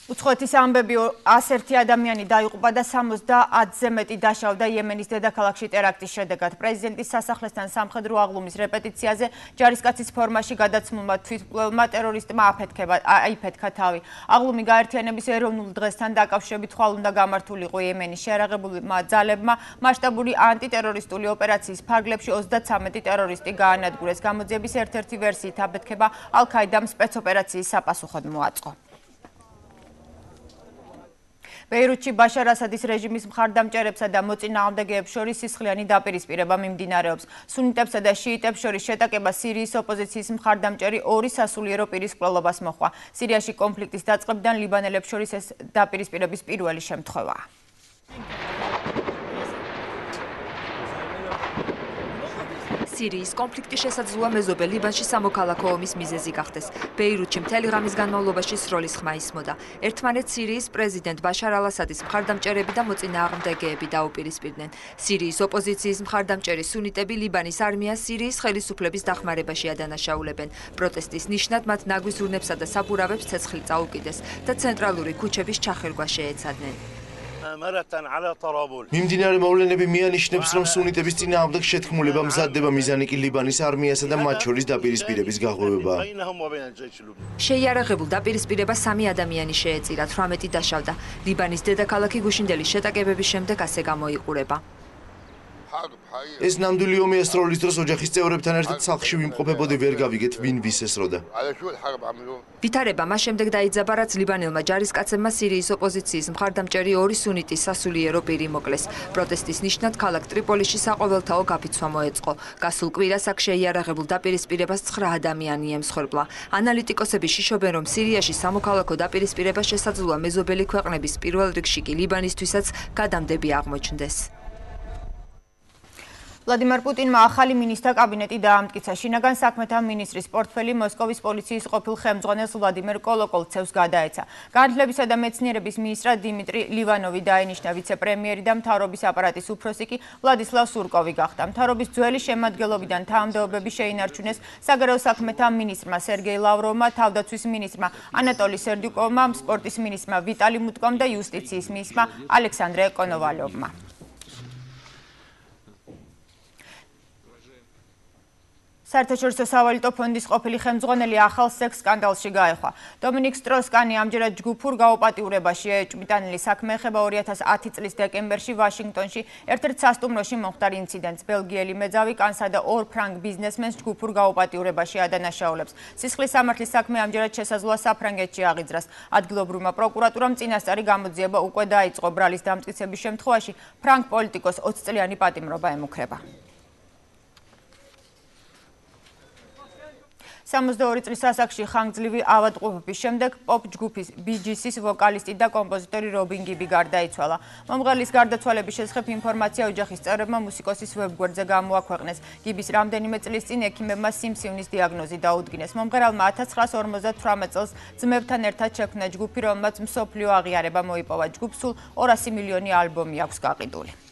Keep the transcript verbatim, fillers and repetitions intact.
უცხოეთის ამბები ასი ადამიანი დაიღუპა და სამოცდაათზე მეტი დაშავდა იემენის დედაქალაქში ტერაქტის შედეგად. პრეზიდენტის სასახლესთან სამხედრო აღლუმის რეპეტიციაზე ჯარისკაცის ფორმაში გადაცმულმა თვითმკვლელმა ტერორისტმა აიფეთქა თავი. აღლუმი გაერთიანების ეროვნულ დღესთან დაკავშირებით ხვალ უნდა გამართულიყო იემენის შეიარაღებულმა ძალებმა მასშტაბური ანტიტერორისტული ოპერაციის ფარგლებში ოცდათვრამეტი ტერორისტი გაანადგურეს. გამოძიების ერთ-ერთი ვერსიით აფეთქება ალ-ქაიდამ სპეცოპერაციის საპასუხოდ მოაწყო. ბეირუთში ბაშარ ასადის რეჟიმის მხარდამჭერებსა და მოწინააღმდეგეებს შორის სისხლიანი დაპირისპირება მიმდინარეობს. სუნიტებსა და შიიტებს შორის შეტაკება სირიის ოპოზიციის მხარდამჭერი ორი სასულიერო პირის მკვლელობას მოჰყვა. სირიაში კონფლიქტის დაწყებიდან ლიბანელებს შორის ეს დაპირისპირების პირველი შემთხვევაა. სირიის კონფლიქტის შესაძლოა მეზობე ლიბანში სამოქალაქო ომის მიზეზი გახდეს. ბეირუთში მთელი ღამის განმავლობაში სროლის ხმა ისმოდა. ერთმანეთს სირიის პრეზიდენტ ბაშარ ალ-ასადის მხარდამჭერები და მოწინააღმდეგეები დაუპირისპირდნენ. სირიის ოპოზიციის მხარდამჭერი სუნიტები ლიბანის არმიას სირიის ხელისუფლების დახმარებაში ადანაშაულებენ. პროტესტის ნიშნად მათ ნაგვის ურნებსა და საბურავებს ცეცხლი წაუკიდეს და ცენტრალური ქუჩების ჩახერგვა შეეცადნენ. მიმდინარე მოვლენები მიანიშნებს, რომ სუნიტების წინააღმდეგ შეთქმულება მზადდება, მიზანი კი ლიბანის არმიასა და მათ შორის დაპირისპირების გაღვივებაა. შეიარაღებულ დაპირისპირებას სამი ადამიანი შეეწირა, თვრამეტი დაშავდა. ლიბანის დედაქალაქი გუშინდელის შეტაკებების შემდეგ ასე გამოიყურება. ეს ნამდვილი ომია სროლის დროს ოჯახის წევრებთან ერთად სახლში ვიმყოფებოდი, ვერ გავიგეთ ვინ ვის ესროდა. ვითარება მას შემდეგ დაიძაბა, რაც ლიბანელმა ჯარისკაცებმა სირიის ოპოზიციის მხარდამჭერი ორი სუნიტის სასულიერო პირი მოკლეს. პროტესტის ნიშნად ქალაქ ტრიპოლიში საყოველთაო გაფიცვა მოეწყო. გასულ კვირას აქ შეიარაღებულ დაპირისპირებას ცხრა ადამიანი ემსხვერპლა. ანალიტიკოსები შიშობენ, რომ სირიაში სამოქალაქო დაპირისპირება შესაძლოა მეზობელი ქვეყნების პირველ რიგში კი ლიბანისთვისაც გადამდები აღმოჩნდეს. ვლადიმერ პუტინმა ახალი მინისტრთა კაბინეტი დაამტკიცა. შინაგან საქმეთა მინისტრის პორტფელი მოსკოვის პოლიციის ყოფილ ხელმძღვანელს ვლადიმერ კოლოკოლცევს გადაეცა. განათლებისა და მეცნიერების მინისტრად დიმიტრი ლივანოვი დაენიშნა, ვიცე-პრემიერი და მთავრობის აპარატის უფროსი კი ვლადისლავ სურკოვი გახდა. მთავრობის ძველი შემადგენლობიდან თანამდებობები შეინარჩუნეს საგარეო საქმეთა მინისტრმა სერგეი ლავროვმა, თავდაცვის მინისტრმა ანატოლი სერდიუკოვმა, სპორტის მინისტრმა ვიტალი მუტკომ და იუსტიციის მინისტრმა ალექსანდრე კონოვალოვმა. საერთაშორისო სავალუტო ფონდის ყოფილი ხელმძღვანელი ახალ სექს სკანდალში გაეხვა. დომინიკ სტროს-კანი ამჯერად ჯგუფურ გაუპატიურებაში ეჭვმიტანილი საქმე ეხება ორი ათას ათი წლის დეკემბერში ვაშინგტონში ერთ-ერთ სასტუმროში მომხდარ ინციდენტს. ბელგიელი მეძავი კანსა და ორ ფრანგ ბიზნესმენს ჯგუფურ გაუპატიურებაში ადანაშაულებს. სისხლის სამართლის საქმე ამჯერად შესაძლოა საფრანგეთში აღიძრას. ადგილობრივმა პროკურატურამ წინასწარი გამოძიება უკვე დაიწყო. ბრალის დამტკიცების შემთხვევაში ფრანგ პოლიტიკოს ოცი წლიანი პატიმრობა ემუქრება. სამოცდაორი წლის ასაკში ხანგრძლივი ავადმყოფობის შემდეგ პოპ ჯგუფის ბი ჯი სის ვოკალისტი და კომპოზიტორი რობინ გიბი გარდაიცვალა. მომღერლის გარდაცვალების შესახებ ინფორმაცია ოჯახის წევრებმა მუსიკოსის ვებგვერდზე გამოაქვეყნეს. გიბის რამდენიმე წლის წინ ექიმებმა სიმსივნის დიაგნოზი დაუდგინეს. მომღერალმა ათას ცხრაას ორმოცდათვრამეტ წელს ძმებთან ერთად შექმნა ჯგუფი, რომელმაც მსოფლიო აღიარება მოიპოვა. ჯგუფს სულ ორასი მილიონი ალბომი აქვს გაყიდული.